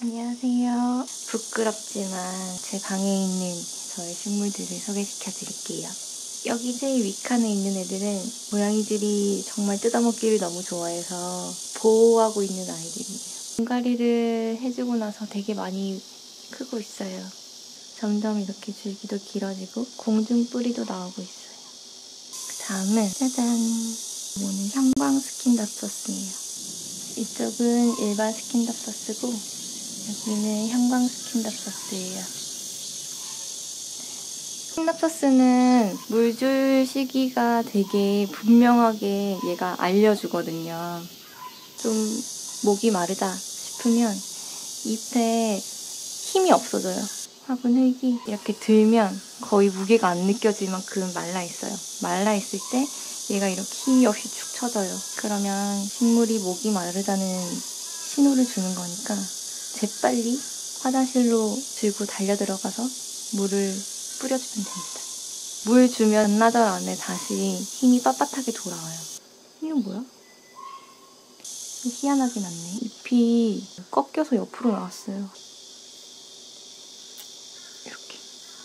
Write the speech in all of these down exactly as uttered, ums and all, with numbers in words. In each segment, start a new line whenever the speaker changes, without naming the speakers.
안녕하세요. 부끄럽지만 제 방에 있는 저의 식물들을 소개시켜 드릴게요. 여기 제일 윗칸에 있는 애들은 고양이들이 정말 뜯어먹기를 너무 좋아해서 보호하고 있는 아이들이에요. 분갈이를 해주고 나서 되게 많이 크고 있어요. 점점 이렇게 줄기도 길어지고 공중 뿌리도 나오고 있어요. 그 다음은 짜잔! 이거는 형광 스킨답서스예요. 이쪽은 일반 스킨답서스고 여기는 형광 스킨답서스예요. 스킨답서스는 물 줄 시기가 되게 분명하게 얘가 알려주거든요. 좀 목이 마르다 싶으면 잎에 힘이 없어져요. 화분 흙이 이렇게 들면 거의 무게가 안 느껴질 만큼 말라있어요. 말라있을 때 얘가 이렇게 힘이 없이 축 처져요. 그러면 식물이 목이 마르다는 신호를 주는 거니까 재빨리 화장실로 들고 달려 들어가서 물을 뿌려주면 됩니다. 물 주면 반나절 안에 다시 힘이 빳빳하게 돌아와요. 이건 뭐야? 희한하게 났네. 잎이 꺾여서 옆으로 나왔어요. 이렇게.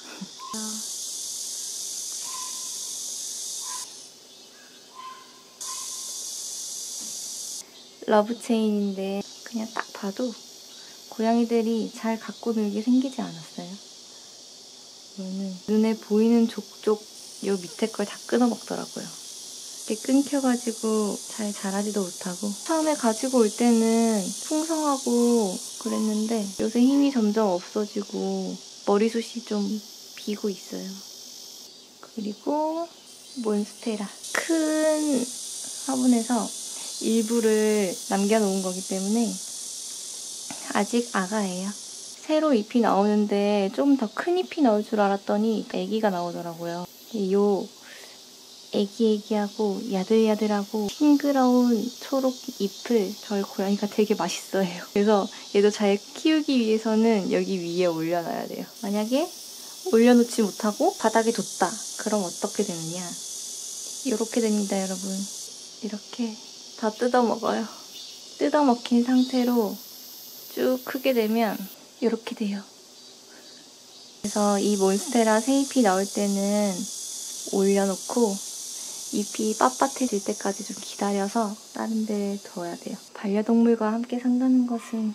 러브체인인데 그냥 딱 봐도 고양이들이 잘 갖고 놀게 생기지 않았어요. 이거는 눈에 보이는 족족 요 밑에 걸 다 끊어 먹더라고요. 이렇게 끊겨가지고 잘 자라지도 못하고 처음에 가지고 올 때는 풍성하고 그랬는데 요새 힘이 점점 없어지고 머리숱이 좀 비고 있어요. 그리고 몬스테라. 큰 화분에서 일부를 남겨놓은 거기 때문에 아직 아가예요. 새로 잎이 나오는데 좀 더 큰 잎이 나올 줄 알았더니 애기가 나오더라고요. 요 애기애기하고 야들야들하고 싱그러운 초록 잎을 저희 고양이가 되게 맛있어해요. 그래서 얘도 잘 키우기 위해서는 여기 위에 올려놔야 돼요. 만약에 올려놓지 못하고 바닥에 뒀다. 그럼 어떻게 되느냐. 이렇게 됩니다, 여러분. 이렇게 다 뜯어먹어요. 뜯어먹힌 상태로 쭉 크게 되면 이렇게 돼요. 그래서 이 몬스테라 새 잎이 나올 때는 올려놓고 잎이 빳빳해질 때까지 좀 기다려서 다른 데에 둬야 돼요. 반려동물과 함께 산다는 것은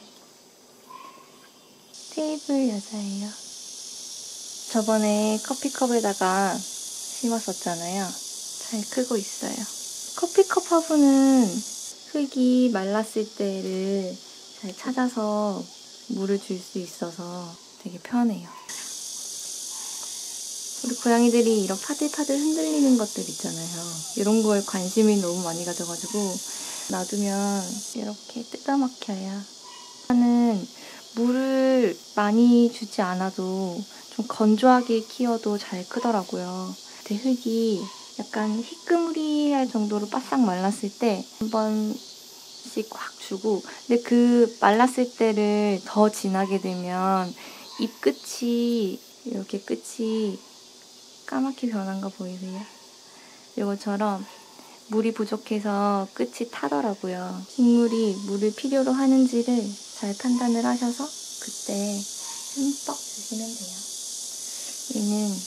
테이블 여자예요. 저번에 커피컵에다가 심었었잖아요. 잘 크고 있어요. 커피컵 화분은 흙이 말랐을 때를 잘 찾아서 물을 줄 수 있어서 되게 편해요. 우리 고양이들이 이렇게 파들파들 흔들리는 것들 있잖아요. 이런 거에 관심이 너무 많이 가져가지고 놔두면 이렇게 뜯어먹혀요. 나는 물을 많이 주지 않아도 좀 건조하게 키워도 잘 크더라고요. 제 흙이 약간 희끄무리할 정도로 바싹 말랐을 때 한 번씩 확 주고, 근데 그 말랐을 때를 더 지나게 되면 잎 끝이 이렇게 끝이 까맣게 변한 거 보이세요? 이것처럼 물이 부족해서 끝이 타더라고요. 식물이 물을 필요로 하는지를 잘 판단을 하셔서 그때 흠뻑 주시면 돼요. 얘는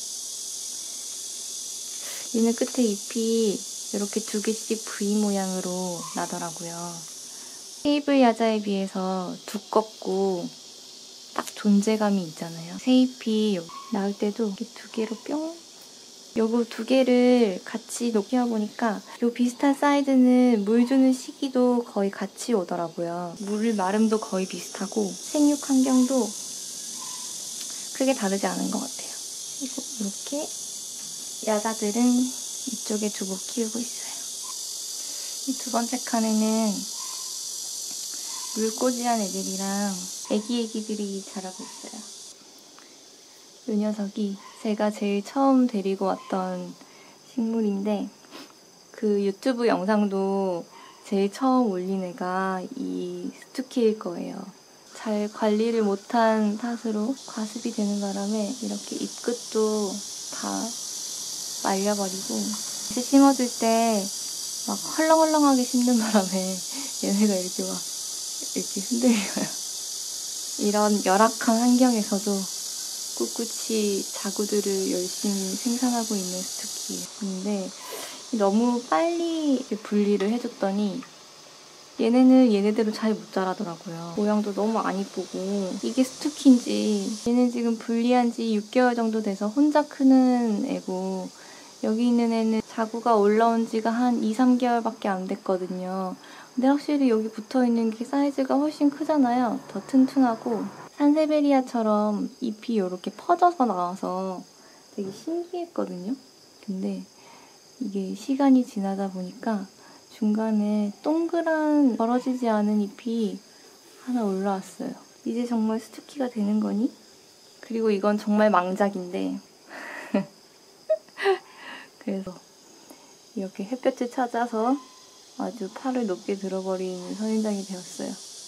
얘는 끝에 잎이 이렇게 두 개씩 V 모양으로 나더라고요. 테이블 야자에 비해서 두껍고 딱 존재감이 있잖아요. 새 잎이 나올 때도 이렇게 두 개로 뿅! 요거 두 개를 같이 키워보니까 요 비슷한 사이즈는 물 주는 시기도 거의 같이 오더라고요. 물 마름도 거의 비슷하고 생육 환경도 크게 다르지 않은 것 같아요. 그리고 이렇게 야자들은 이쪽에 두고 키우고 있어요. 이 두 번째 칸에는 물꽂이한 애들이랑 애기애기들이 자라고 있어요. 이 녀석이 제가 제일 처음 데리고 왔던 식물인데 그 유튜브 영상도 제일 처음 올린 애가 이 스투키일 거예요. 잘 관리를 못한 탓으로 과습이 되는 바람에 이렇게 잎끝도 다 말려버리고 다시 심어줄 때 막 헐렁헐렁하게 심는 바람에 얘네가 이렇게 막 이렇게 흔들려요. 이런 열악한 환경에서도 꿋꿋이 자구들을 열심히 생산하고 있는 스투키예요. 근데 너무 빨리 분리를 해줬더니 얘네는 얘네대로 잘 못 자라더라고요. 모양도 너무 안 이쁘고 이게 스투키인지 얘는 지금 분리한 지 육 개월 정도 돼서 혼자 크는 애고 여기 있는 애는 자구가 올라온 지가 한 이, 삼 개월밖에 안 됐거든요. 근데 확실히 여기 붙어있는 게 사이즈가 훨씬 크잖아요. 더 튼튼하고 산세베리아처럼 잎이 이렇게 퍼져서 나와서 되게 신기했거든요. 근데 이게 시간이 지나다 보니까 중간에 동그란 벌어지지 않은 잎이 하나 올라왔어요. 이제 정말 스투키가 되는 거니? 그리고 이건 정말 망작인데 그래서 이렇게 햇볕을 찾아서 아주 팔을 높게 들어버린 선인장이 되었어요.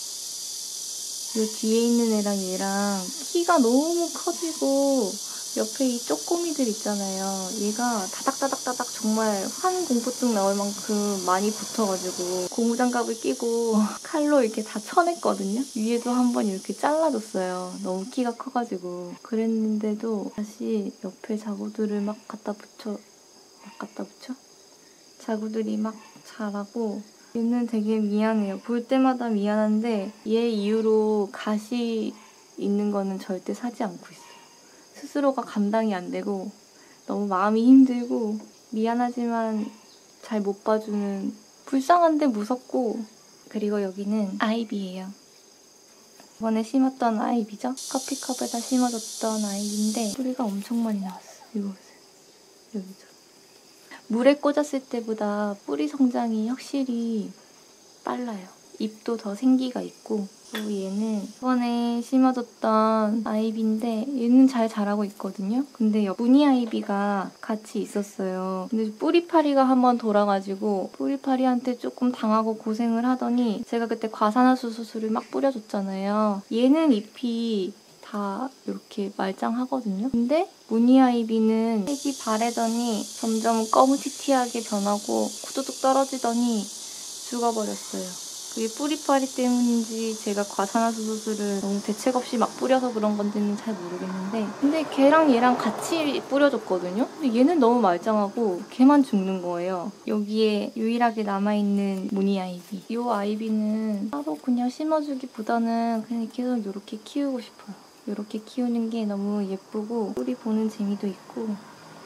이 뒤에 있는 애랑 얘랑 키가 너무 커지고 옆에 이 쪼꼬미들 있잖아요. 얘가 다닥다닥다닥 정말 환공포증 나올 만큼 많이 붙어가지고 고무장갑을 끼고 칼로 이렇게 다 쳐냈거든요. 위에도 한번 이렇게 잘라줬어요. 너무 키가 커가지고. 그랬는데도 다시 옆에 자구들을 막 갖다 붙여 막 갖다 붙여? 자구들이 막 자라고 얘는 되게 미안해요. 볼 때마다 미안한데 얘 이후로 가시 있는 거는 절대 사지 않고 있어요. 스스로가 감당이 안 되고 너무 마음이 힘들고 미안하지만 잘 못 봐주는 불쌍한데 무섭고 그리고 여기는 아이비예요. 이번에 심었던 아이비죠? 커피컵에다 심어줬던 아이비인데 뿌리가 엄청 많이 나왔어요. 이거 보세요. 여기죠. 물에 꽂았을 때보다 뿌리 성장이 확실히 빨라요. 잎도 더 생기가 있고 그리고 얘는 이번에 심어줬던 아이비인데 얘는 잘 자라고 있거든요. 근데 무늬 아이비가 같이 있었어요. 근데 뿌리파리가 한번 돌아가지고 뿌리파리한테 조금 당하고 고생을 하더니 제가 그때 과산화수 수술을 막 뿌려줬잖아요. 얘는 잎이 다 이렇게 말짱하거든요. 근데 무늬 아이비는 색이 바래더니 점점 검은티티하게 변하고 후두둑 떨어지더니 죽어버렸어요. 그게 뿌리파리 때문인지 제가 과산화수 수술을 너무 대책 없이 막 뿌려서 그런 건지는 잘 모르겠는데 근데 걔랑 얘랑 같이 뿌려줬거든요? 근데 얘는 너무 말짱하고 걔만 죽는 거예요. 여기에 유일하게 남아있는 무늬 아이비. 이 아이비는 따로 그냥 심어주기보다는 그냥 계속 이렇게 키우고 싶어요. 이렇게 키우는 게 너무 예쁘고 뿌리 보는 재미도 있고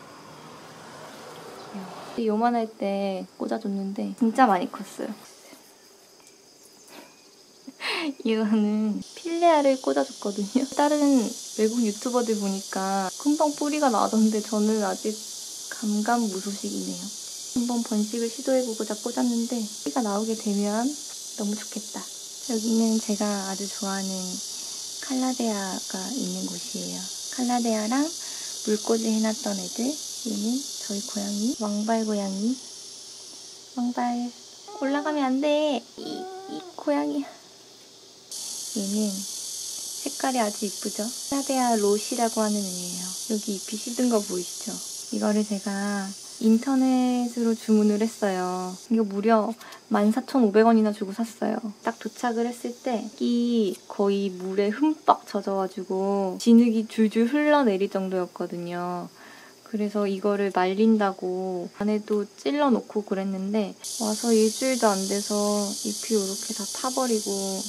요만할 때 꽂아줬는데 진짜 많이 컸어요. 이거는 필레아를 꽂아줬거든요. 다른 외국 유튜버들 보니까 금방 뿌리가 나던데 저는 아직 감감무소식이네요. 한번 번식을 시도해보고자 꽂았는데 뿌리가 나오게 되면 너무 좋겠다. 여기는 제가 아주 좋아하는 칼라데아가 있는 곳이에요. 칼라데아랑 물꽂이 해놨던 애들. 얘는 저희 고양이, 왕발 고양이. 왕발 올라가면 안 돼. 이, 이 고양이야. 얘는 색깔이 아주 이쁘죠? 칼라데아 롯이라고 하는 애예요. 여기 잎이 시든 거 보이시죠? 이거를 제가 인터넷으로 주문을 했어요. 이거 무려 만 사천오백 원이나 주고 샀어요. 딱 도착을 했을 때 이 거의 물에 흠뻑 젖어가지고 진흙이 줄줄 흘러내릴 정도였거든요. 그래서 이거를 말린다고 안에도 찔러놓고 그랬는데 와서 일주일도 안 돼서 잎이 이렇게 다 타버리고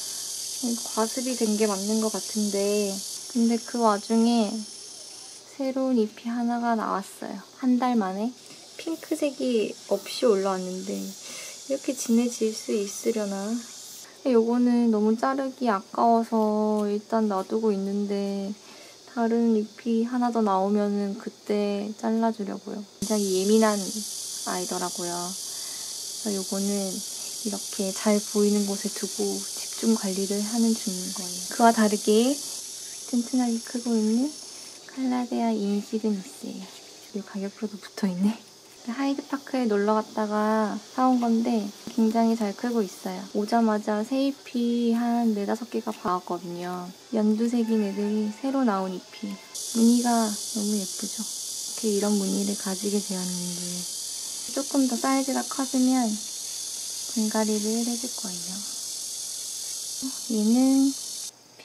과습이 된 게 맞는 것 같은데 근데 그 와중에 새로운 잎이 하나가 나왔어요. 한 달 만에. 핑크색이 없이 올라왔는데 이렇게 진해질 수 있으려나? 요거는 너무 자르기 아까워서 일단 놔두고 있는데 다른 잎이 하나 더 나오면은 그때 잘라주려고요. 굉장히 예민한 아이더라고요. 그래서 요거는 이렇게 잘 보이는 곳에 두고 집중 관리를 하는 중인 거예요. 그와 다르게 튼튼하게 크고 있는 칼라데아 인시그니스예요. 그리고 가격표도 붙어있네. 하이드파크에 놀러 갔다가 사온 건데 굉장히 잘 크고 있어요. 오자마자 새 잎이 한 네다섯 개가 나왔거든요. 연두색인 애들이 새로 나온 잎이. 무늬가 너무 예쁘죠? 이렇게 이런 무늬를 가지게 되었는데 조금 더 사이즈가 커지면 분갈이를 해줄 거예요. 얘는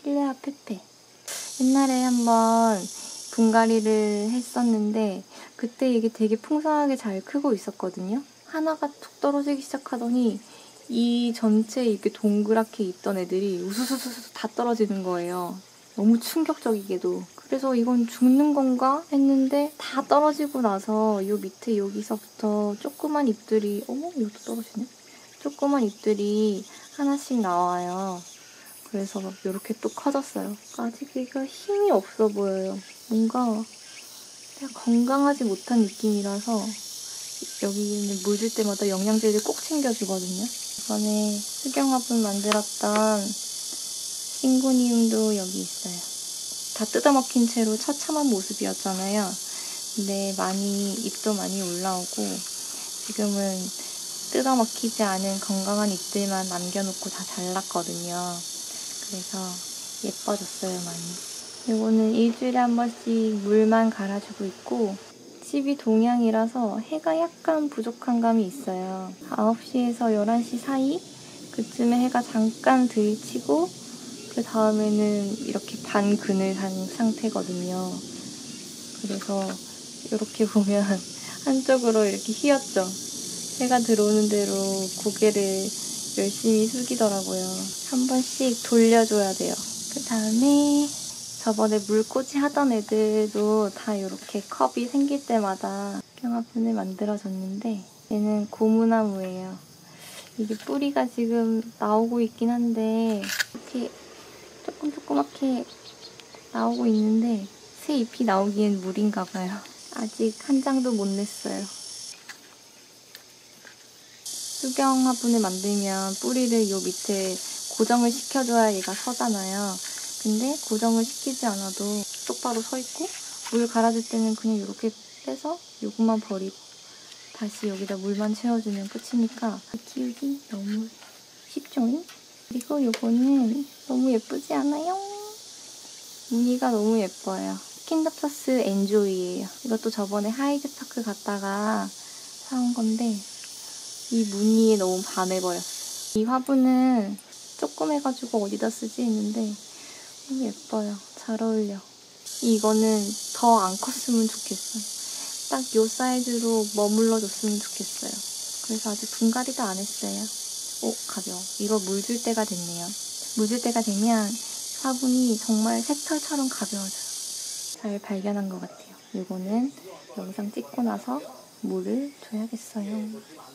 필레아 페페. 옛날에 한번 분갈이를 했었는데 그때 이게 되게 풍성하게 잘 크고 있었거든요. 하나가 툭 떨어지기 시작하더니 이 전체에 이렇게 동그랗게 있던 애들이 우수수수수 다 떨어지는 거예요. 너무 충격적이게도. 그래서 이건 죽는 건가 했는데 다 떨어지고 나서 요 밑에 여기서부터 조그만 잎들이, 어머 이것도 떨어지네. 조그만 잎들이 하나씩 나와요. 그래서 이렇게 또 커졌어요. 아직 얘가 힘이 없어 보여요. 뭔가 건강하지 못한 느낌이라서 여기는 물 줄 때마다 영양제를 꼭 챙겨주거든요. 이번에 수경화분 만들었던 싱고니움도 여기 있어요. 다 뜯어먹힌 채로 처참한 모습이었잖아요. 근데 많이 잎도 많이 올라오고 지금은 뜯어먹히지 않은 건강한 잎들만 남겨놓고 다 잘랐거든요. 그래서 예뻐졌어요, 많이. 이거는 일주일에 한 번씩 물만 갈아주고 있고 집이 동향이라서 해가 약간 부족한 감이 있어요. 아홉 시에서 열한 시 사이? 그쯤에 해가 잠깐 들치고 그 다음에는 이렇게 반 그늘 단 상태거든요. 그래서 이렇게 보면 한쪽으로 이렇게 휘었죠. 해가 들어오는 대로 고개를 열심히 숙이더라고요. 한 번씩 돌려줘야 돼요. 그 다음에 저번에 물꽂이 하던 애들도 다 이렇게 컵이 생길 때마다 수경화분을 만들어줬는데 얘는 고무나무예요. 이게 뿌리가 지금 나오고 있긴 한데 이렇게 조금 조그맣게 나오고 있는데 새 잎이 나오기엔 무리인가 봐요. 아직 한 장도 못 냈어요. 수경화분을 만들면 뿌리를 요 밑에 고정을 시켜줘야 얘가 서잖아요. 근데 고정을 시키지 않아도 똑바로 서 있고 물 갈아줄 때는 그냥 이렇게 빼서 요것만 버리고 다시 여기다 물만 채워주면 끝이니까 키우기 너무 쉽죠? 그리고 요거는 너무 예쁘지 않아요? 무늬가 너무 예뻐요. 스킨더터스 엔조이예요. 이것도 저번에 하이드파크 갔다가 사온 건데 이 무늬에 너무 반해버렸어요. 이 화분은 조금 해가지고 어디다 쓰지 했는데 너무 예뻐요. 잘 어울려. 이거는 더 안 컸으면 좋겠어요. 딱 요 사이즈로 머물러줬으면 좋겠어요. 그래서 아직 분갈이도 안 했어요. 오, 가벼워. 이거 물 줄 때가 됐네요. 물 줄 때가 되면 화분이 정말 새털처럼 가벼워져요. 잘 발견한 것 같아요. 이거는 영상 찍고 나서 물을 줘야겠어요.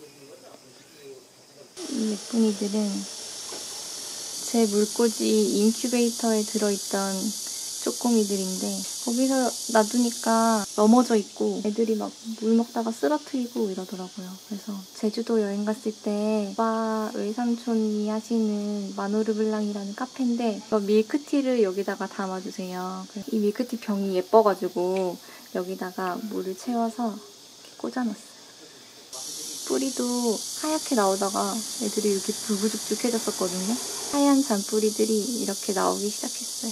이 예쁜이들은 제 물꽂이 인큐베이터에 들어있던 쪼꼬미들인데 거기서 놔두니까 넘어져 있고 애들이 막 물 먹다가 쓰러트리고 이러더라고요. 그래서 제주도 여행 갔을 때 오빠 외삼촌이 하시는 마노르블랑이라는 카페인데 밀크티를 여기다가 담아주세요. 이 밀크티 병이 예뻐가지고 여기다가 물을 채워서 이렇게 꽂아놨어요. 뿌리도 하얗게 나오다가 애들이 이렇게 불구죽죽해졌었거든요. 하얀 잔뿌리들이 이렇게 나오기 시작했어요.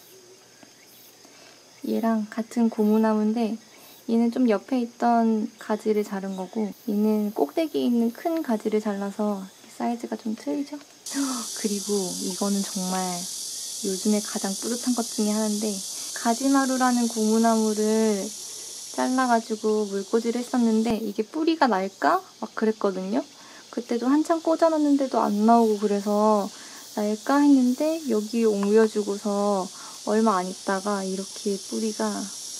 얘랑 같은 고무나무인데 얘는 좀 옆에 있던 가지를 자른 거고 얘는 꼭대기에 있는 큰 가지를 잘라서 사이즈가 좀 틀리죠? 그리고 이거는 정말 요즘에 가장 뿌듯한 것 중에 하나인데 가지마루라는 고무나무를 잘라가지고 물꽂이를 했었는데 이게 뿌리가 날까? 막 그랬거든요. 그때도 한참 꽂아놨는데도 안 나오고 그래서 날까 했는데 여기 옮겨주고서 얼마 안 있다가 이렇게 뿌리가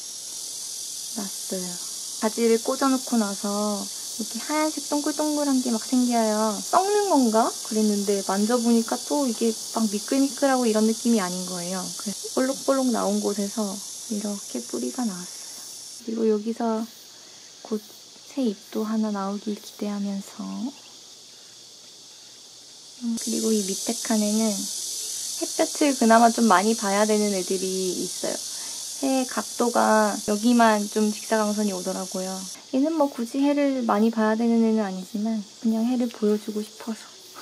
났어요. 가지를 꽂아놓고 나서 이렇게 하얀색 동글동글한 게 막 생겨요. 썩는 건가? 그랬는데 만져보니까 또 이게 막 미끌미끌하고 이런 느낌이 아닌 거예요. 그래서 볼록볼록 나온 곳에서 이렇게 뿌리가 나왔어요. 그리고 여기서 곧 새 잎도 하나 나오길 기대하면서 음, 그리고 이 밑에 칸에는 햇볕을 그나마 좀 많이 봐야 되는 애들이 있어요. 해 각도가 여기만 좀 직사광선이 오더라고요. 얘는 뭐 굳이 해를 많이 봐야 되는 애는 아니지만 그냥 해를 보여주고 싶어서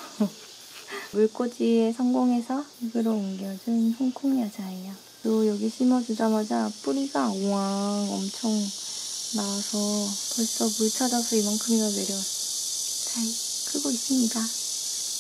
물꽂이에 성공해서 입으로 옮겨준 홍콩 야자예요. 또 여기 심어주자마자 뿌리가 우왕 엄청 나와서 벌써 물 찾아서 이만큼이나 내려왔어요. 잘 크고 있습니다.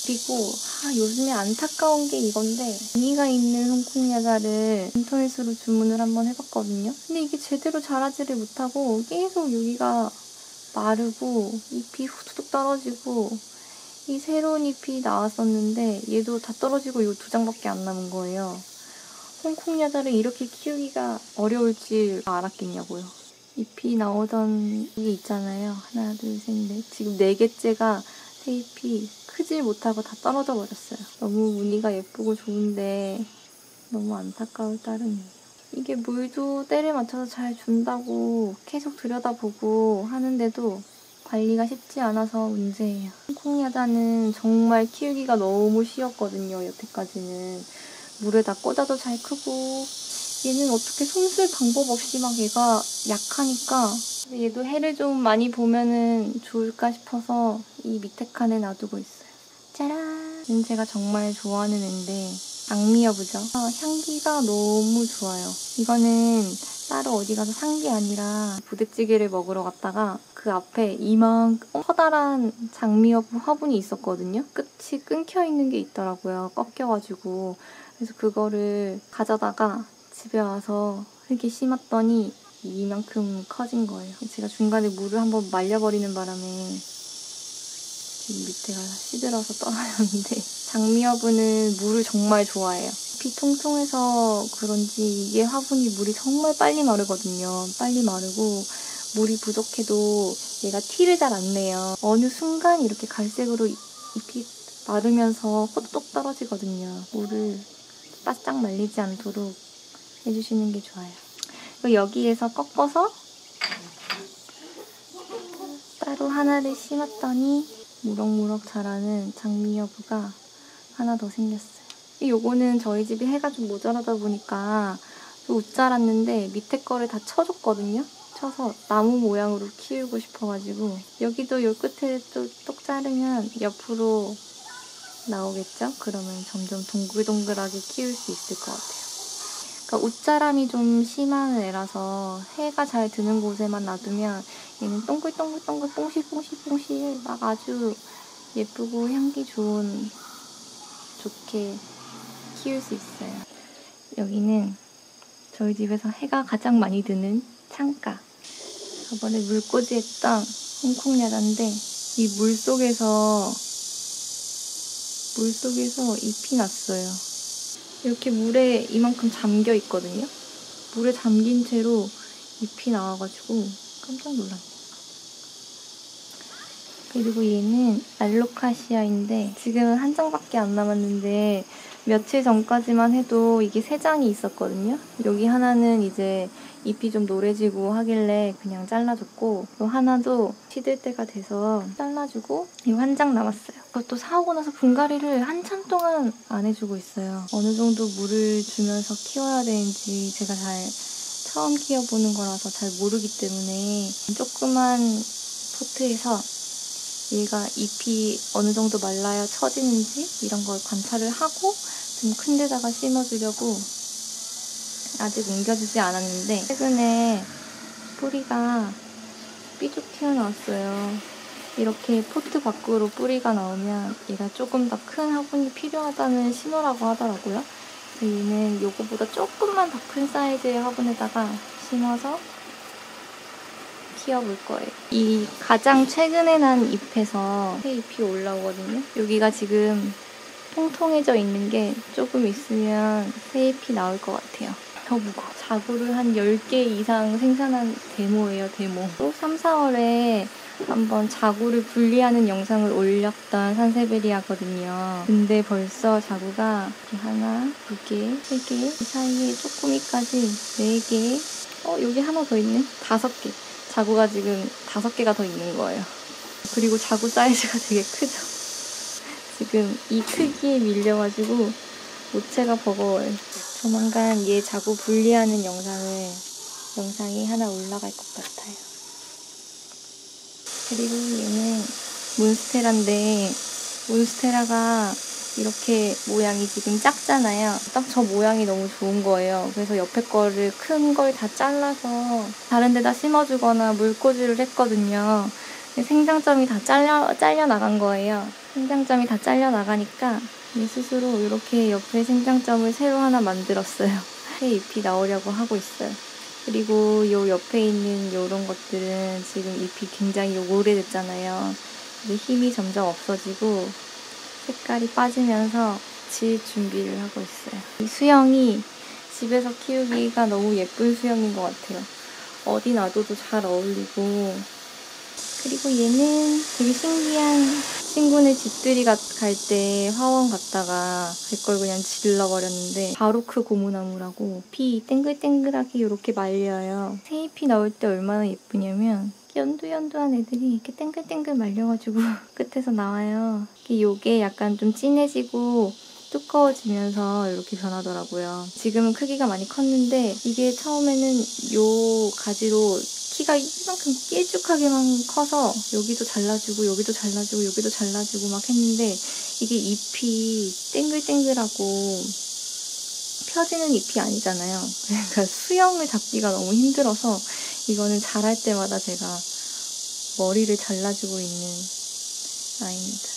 그리고 아, 요즘에 안타까운 게 이건데 무늬가 있는 홍콩야자를 인터넷으로 주문을 한번 해봤거든요. 근데 이게 제대로 자라지를 못하고 계속 여기가 마르고 잎이 후두둑 떨어지고 이 새로운 잎이 나왔었는데 얘도 다 떨어지고 이 두 장밖에 안 남은 거예요. 홍콩야자를 이렇게 키우기가 어려울 줄 알았겠냐고요. 잎이 나오던 게 있잖아요. 하나, 둘, 셋, 넷. 지금 네 개째가 새 잎이 크질 못하고 다 떨어져 버렸어요. 너무 무늬가 예쁘고 좋은데 너무 안타까울 따름이에요. 이게 물도 때를 맞춰서 잘 준다고 계속 들여다보고 하는데도 관리가 쉽지 않아서 문제예요. 홍콩야자는 정말 키우기가 너무 쉬웠거든요. 여태까지는. 물에다 꽂아도 잘 크고 얘는 어떻게 손쓸 방법 없이 막 얘가 약하니까 얘도 해를 좀 많이 보면은 좋을까 싶어서 이 밑에 칸에 놔두고 있어요. 짜란! 얘는 제가 정말 좋아하는 애인데 장미여부죠. 아, 향기가 너무 좋아요. 이거는 따로 어디 가서 산 게 아니라 부대찌개를 먹으러 갔다가 그 앞에 이만큼 커다란 장미여부 화분이 있었거든요. 끝이 끊겨있는 게 있더라고요. 꺾여가지고. 그래서 그거를 가져다가 집에 와서 흙에 심었더니 이만큼 커진 거예요. 제가 중간에 물을 한번 말려버리는 바람에 지금 밑에가 시들어서 떨어졌는데 장미여부는 물을 정말 좋아해요. 잎이 통통해서 그런지 이게 화분이 물이 정말 빨리 마르거든요. 빨리 마르고 물이 부족해도 얘가 티를 잘 안 내요. 어느 순간 이렇게 갈색으로 잎이 마르면서 호떡 떨어지거든요. 물을 바싹 말리지 않도록 해주시는 게 좋아요. 그리고 여기에서 꺾어서 따로 하나를 심었더니 무럭무럭 자라는 장미여부가 하나 더 생겼어요. 요거는 저희 집이 해가 좀 모자라다 보니까 못 자랐는데 밑에 거를 다 쳐줬거든요. 쳐서 나무 모양으로 키우고 싶어가지고 여기도 요 끝에 또 똑 자르면 옆으로 나오겠죠? 그러면 점점 동글동글하게 키울 수 있을 것 같아요. 그러니까 옷자람이 좀 심한 애라서 해가 잘 드는 곳에만 놔두면 얘는 동글동글동글 뽕실뽕실뽕실 막 아주 예쁘고 향기 좋은 좋게 키울 수 있어요. 여기는 저희 집에서 해가 가장 많이 드는 창가. 저번에 물꽂이 했던 홍콩야자인데 이 물속에서 물속에서 잎이 났어요. 이렇게 물에 이만큼 잠겨 있거든요. 물에 잠긴 채로 잎이 나와가지고 깜짝 놀랐네요. 그리고 얘는 알로카시아인데 지금은 한 장밖에 안 남았는데 며칠 전까지만 해도 이게 세 장이 있었거든요. 여기 하나는 이제 잎이 좀 노래지고 하길래 그냥 잘라줬고 또 하나도 시들 때가 돼서 잘라주고 이거 한 장 남았어요. 그것도 사오고 나서 분갈이를 한참 동안 안 해주고 있어요. 어느 정도 물을 주면서 키워야 되는지 제가 잘 처음 키워보는 거라서 잘 모르기 때문에 조그만 포트에서 얘가 잎이 어느 정도 말라야 처지는지 이런 걸 관찰을 하고 좀 큰 데다가 심어주려고 아직 옮겨주지 않았는데 최근에 뿌리가 삐죽 튀어나왔어요. 이렇게 포트 밖으로 뿌리가 나오면 얘가 조금 더 큰 화분이 필요하다는 신호라고 하더라고요. 그래서 얘는 요거보다 조금만 더 큰 사이즈의 화분에다가 심어서 키워볼 거예요. 이 가장 최근에 난 잎에서 새 잎이 올라오거든요. 여기가 지금 통통해져 있는 게 조금 있으면 새 잎이 나올 것 같아요. 더 무거워. 자구를 한 열 개 이상 생산한 데모예요, 데모. 또 삼, 사월에 한번 자구를 분리하는 영상을 올렸던 산세베리아거든요. 근데 벌써 자구가 하나, 두 개, 세 개, 이 사이에 쪼꼬미까지 네 개, 어, 여기 하나 더 있네? 다섯 개. 자구가 지금 다섯 개가 더 있는 거예요. 그리고 자구 사이즈가 되게 크죠? 지금 이 크기에 밀려가지고 모체가 버거워요. 조만간 얘 자구 분리하는 영상을 영상이 하나 올라갈 것 같아요. 그리고 얘는 몬스테라인데 몬스테라가 이렇게 모양이 지금 작잖아요. 딱 저 모양이 너무 좋은 거예요. 그래서 옆에 거를 큰 걸 다 잘라서 다른 데다 심어주거나 물꽂이를 했거든요. 생장점이 다 잘려, 잘려 나간 거예요. 생장점이 다 잘려나가니까 스스로 이렇게 옆에 생장점을 새로 하나 만들었어요. 새 잎이 나오려고 하고 있어요. 그리고 요 옆에 있는 요런 것들은 지금 잎이 굉장히 오래됐잖아요. 이제 힘이 점점 없어지고 색깔이 빠지면서 질 준비를 하고 있어요. 이 수영이 집에서 키우기가 너무 예쁜 수영인 것 같아요. 어디 놔둬도 잘 어울리고, 그리고 얘는 되게 신기한, 친구네 집들이 갈 때 화원 갔다가 제 걸 그냥 질러버렸는데, 바로크 고무나무라고 잎이 땡글땡글하게 이렇게 말려요. 새잎이 나올 때 얼마나 예쁘냐면 연두연두한 애들이 이렇게 땡글땡글 말려가지고 끝에서 나와요. 요게 약간 좀 진해지고 두꺼워지면서 이렇게 변하더라고요. 지금은 크기가 많이 컸는데 이게 처음에는 요 가지로 키가 이만큼 길쭉하게만 커서 여기도 잘라주고 여기도 잘라주고 여기도 잘라주고 막 했는데, 이게 잎이 땡글땡글하고 펴지는 잎이 아니잖아요. 그러니까 수영을 잡기가 너무 힘들어서 이거는 자랄 때마다 제가 머리를 잘라주고 있는 아이입니다.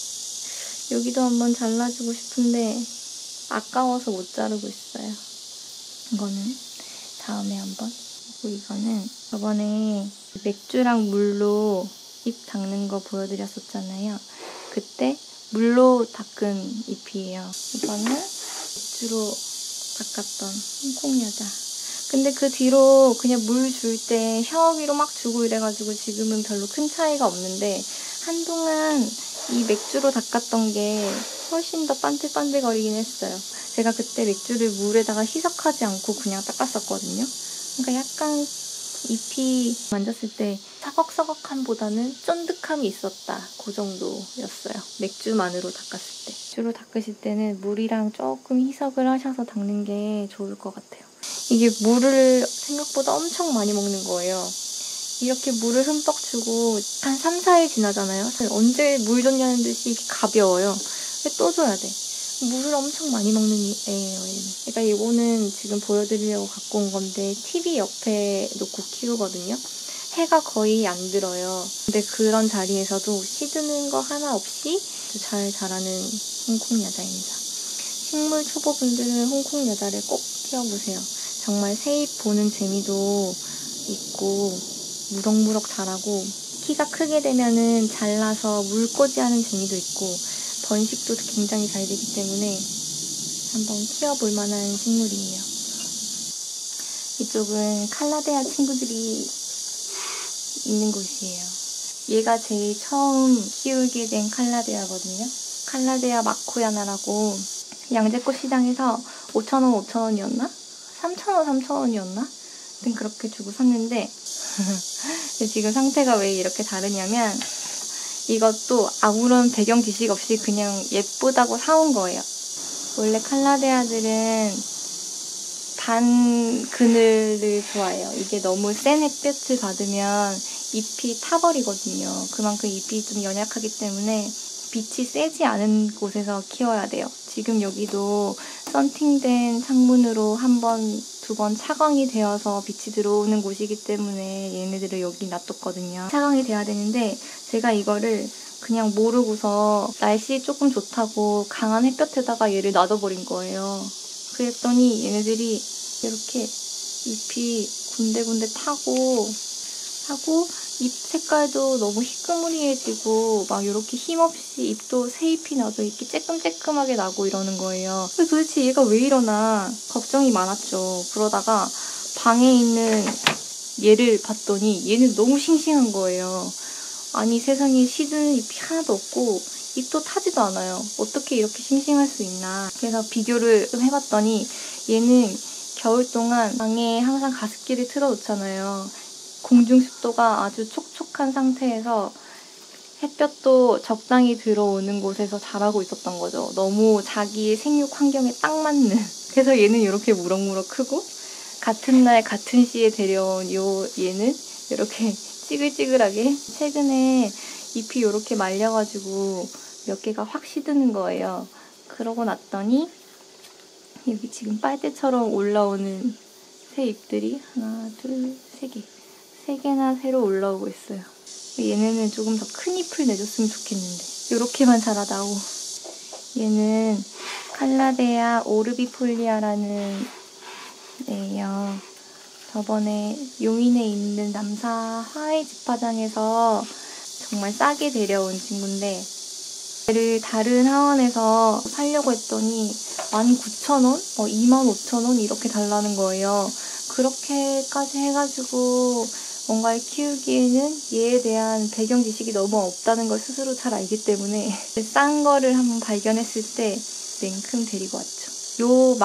여기도 한번 잘라주고 싶은데 아까워서 못 자르고 있어요. 이거는 다음에 한번. 그리고 이거는 저번에 맥주랑 물로 잎 닦는 거 보여드렸었잖아요. 그때 물로 닦은 잎이에요. 이거는 맥주로 닦았던 홍콩 여자. 근데 그 뒤로 그냥 물 줄 때 샤워기로 막 주고 이래가지고 지금은 별로 큰 차이가 없는데, 한동안 이 맥주로 닦았던 게 훨씬 더 반들반들거리긴 했어요. 제가 그때 맥주를 물에다가 희석하지 않고 그냥 닦았었거든요. 그러니까 약간 잎이 만졌을 때 서걱서걱함보다는 쫀득함이 있었다. 그 정도였어요. 맥주만으로 닦았을 때. 맥주로 닦으실 때는 물이랑 조금 희석을 하셔서 닦는 게 좋을 것 같아요. 이게 물을 생각보다 엄청 많이 먹는 거예요. 이렇게 물을 흠뻑 주고 한 삼, 사 일 지나잖아요. 언제 물 줬냐는 듯이 이렇게 가벼워요. 근데 또 줘야 돼. 물을 엄청 많이 먹는 애예요, 얘는. 그러니까 이거는 지금 보여드리려고 갖고 온 건데 티비 옆에 놓고 키우거든요. 해가 거의 안 들어요. 근데 그런 자리에서도 시드는 거 하나 없이 잘 자라는 홍콩 야자입니다. 식물 초보분들은 홍콩 야자를 꼭 키워보세요. 정말 새잎 보는 재미도 있고 무럭무럭 자라고, 키가 크게 되면은 잘라서 물꽂이하는 재미도 있고 번식도 굉장히 잘 되기 때문에 한번 키워볼 만한 식물이에요. 이쪽은 칼라데아 친구들이 있는 곳이에요. 얘가 제일 처음 키우게 된 칼라데아거든요. 칼라데아 마코야나라고 양재꽃 시장에서 오천 원, 오천 원이었나? 삼천 원, 삼천 원이었나? 그렇게 주고 샀는데 지금 상태가 왜 이렇게 다르냐면, 이것도 아무런 배경 지식 없이 그냥 예쁘다고 사온 거예요. 원래 칼라데아들은 단 그늘을 좋아해요. 이게 너무 센 햇볕을 받으면 잎이 타버리거든요. 그만큼 잎이 좀 연약하기 때문에 빛이 세지 않은 곳에서 키워야 돼요. 지금 여기도 썬팅된 창문으로 한 번, 두 번 차광이 되어서 빛이 들어오는 곳이기 때문에 얘네들을 여기 놔뒀거든요. 차광이 돼야 되는데 제가 이거를 그냥 모르고서 날씨 조금 좋다고 강한 햇볕에다가 얘를 놔둬버린 거예요. 그랬더니 얘네들이 이렇게 잎이 군데군데 타고 하고 잎 색깔도 너무 희끄무리해지고 막 이렇게 힘없이 잎도 새 잎이 나도 이렇게 쬐끔쬐끔하게 나고 이러는 거예요. 근데 도대체 얘가 왜 이러나 걱정이 많았죠. 그러다가 방에 있는 얘를 봤더니 얘는 너무 싱싱한 거예요. 아니 세상에 시드는 잎이 하나도 없고 잎도 타지도 않아요. 어떻게 이렇게 싱싱할 수 있나. 그래서 비교를 좀 해봤더니 얘는 겨울 동안 방에 항상 가습기를 틀어놓잖아요. 공중 습도가 아주 촉촉한 상태에서 햇볕도 적당히 들어오는 곳에서 자라고 있었던 거죠. 너무 자기의 생육 환경에 딱 맞는. 그래서 얘는 이렇게 무럭무럭 크고, 같은 날 같은 시에 데려온 요 얘는 이렇게 찌글찌글하게. 최근에 잎이 이렇게 말려가지고 몇 개가 확 시드는 거예요. 그러고 났더니 여기 지금 빨대처럼 올라오는 새 잎들이 하나, 둘, 세 개. 세 개나 새로 올라오고 있어요. 얘네는 조금 더 큰 잎을 내줬으면 좋겠는데. 요렇게만 자라다오. 얘는 칼라데아 오르비폴리아라는 애예요. 저번에 용인에 있는 남사 화훼 집화장에서 정말 싸게 데려온 친구인데 얘를 다른 하원에서 사려고 했더니 만 구천 원? 어, 이만 오천 원 이렇게 달라는 거예요. 그렇게까지 해가지고 뭔가를 키우기에는 얘에 대한 배경 지식이 너무 없다는 걸 스스로 잘 알기 때문에 싼 거를 한번 발견했을 때 냉큼 데리고 왔죠. 요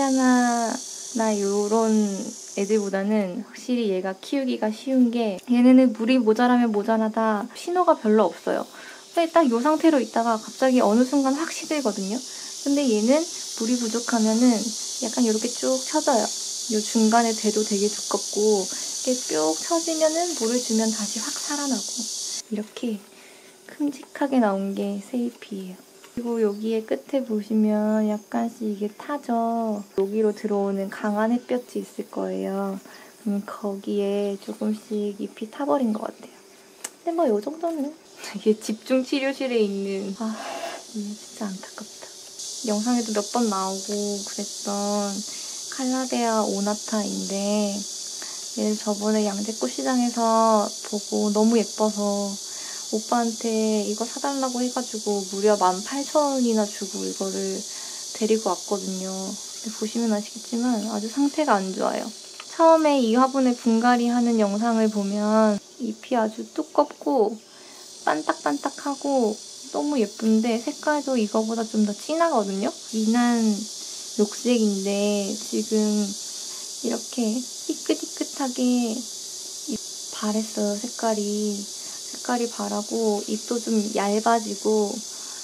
마코야나나 요런 애들보다는 확실히 얘가 키우기가 쉬운 게 얘네는 물이 모자라면 모자라다 신호가 별로 없어요. 딱 요 상태로 있다가 갑자기 어느 순간 확 시들거든요. 근데 얘는 물이 부족하면은 약간 이렇게 쭉 쳐져요. 요 중간에 대도 되게 두껍고 이렇게 뿅 쳐지면은 물을 주면 다시 확 살아나고 이렇게 큼직하게 나온 게 세이피예요. 그리고 여기에 끝에 보시면 약간씩 이게 타죠. 여기로 들어오는 강한 햇볕이 있을 거예요. 그럼 거기에 조금씩 잎이 타버린 것 같아요. 근데 뭐 요 정도는 이게 집중치료실에 있는 아 진짜 안타깝다. 영상에도 몇 번 나오고 그랬던 칼라데아 오나타인데 얘를 저번에 양재꽃시장에서 보고 너무 예뻐서 오빠한테 이거 사달라고 해가지고 무려 만 팔천 원이나 주고 이거를 데리고 왔거든요. 근데 보시면 아시겠지만 아주 상태가 안 좋아요. 처음에 이 화분에 분갈이 하는 영상을 보면 잎이 아주 두껍고 반딱반딱하고 너무 예쁜데 색깔도 이거보다 좀 더 진하거든요? 진한 녹색인데 지금 이렇게 희끗희끗하게 바랬어요, 색깔이. 색깔이 바라고 잎도 좀 얇아지고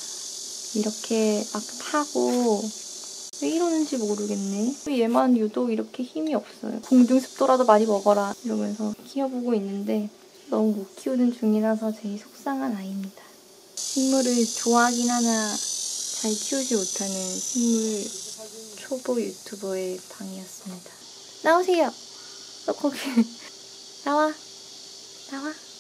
이렇게 막 타고 왜 이러는지 모르겠네. 얘만 유독 이렇게 힘이 없어요. 공중습도라도 많이 먹어라 이러면서 키워보고 있는데 너무 못 키우는 중이라서 제일 속상한 아이입니다. 식물을 좋아하긴 하나 잘 키우지 못하는 식물 초보 유튜버의 방이었습니다. 나오세요. 너 거기 나와. 나와.